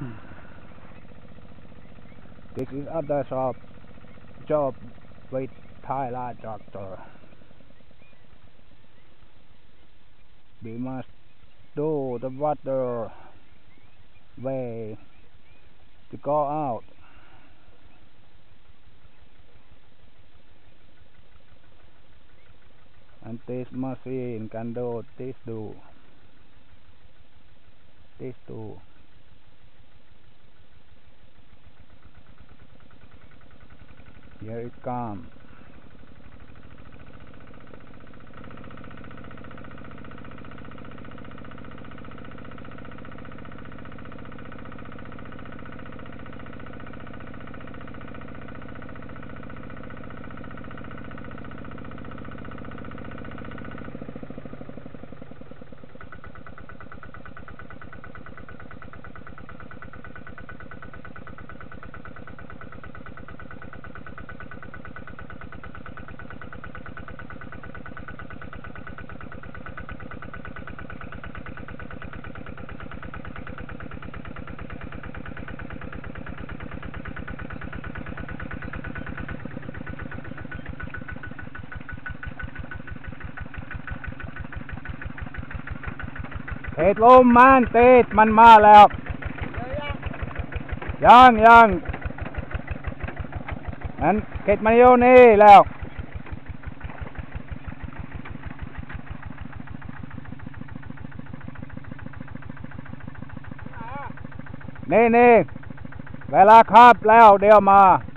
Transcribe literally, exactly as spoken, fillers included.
This is other job job with Thailand tractor. We must do the water way to go out. And this machine can do this too. This too. Here it comes. Tiệt luôn man, tiệt,มันมาแล้วยังยังนั้นเข็ดมาอยู่นี่แล้วนี่นี่เวลาคาบแล้วเดี๋ยวมา